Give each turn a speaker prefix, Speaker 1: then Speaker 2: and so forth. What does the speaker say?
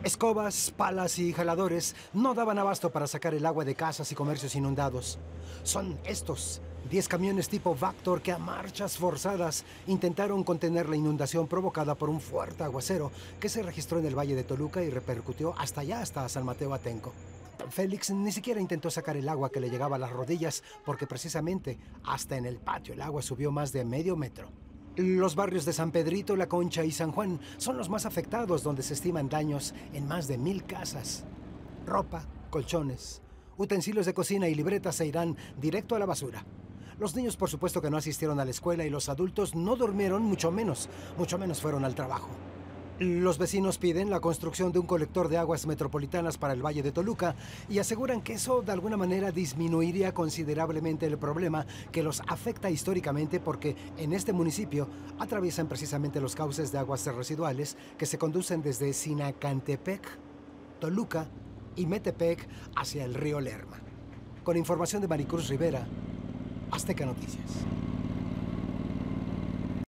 Speaker 1: Escobas, palas y jaladores no daban abasto para sacar el agua de casas y comercios inundados. Son estos 10 camiones tipo Vactor que a marchas forzadas intentaron contener la inundación provocada por un fuerte aguacero que se registró en el Valle de Toluca y repercutió hasta allá, hasta San Mateo Atenco. Félix ni siquiera intentó sacar el agua que le llegaba a las rodillas porque precisamente hasta en el patio el agua subió más de medio metro. Los barrios de San Pedrito, La Concha y San Juan son los más afectados, donde se estiman daños en más de 1000 casas. Ropa, colchones, utensilios de cocina y libretas se irán directo a la basura. Los niños, por supuesto, que no asistieron a la escuela y los adultos no durmieron, mucho menos fueron al trabajo. Los vecinos piden la construcción de un colector de aguas metropolitanas para el Valle de Toluca y aseguran que eso de alguna manera disminuiría considerablemente el problema que los afecta históricamente, porque en este municipio atraviesan precisamente los cauces de aguas residuales que se conducen desde Sinacantepec, Toluca y Metepec hacia el río Lerma. Con información de Maricruz Rivera, Azteca Noticias.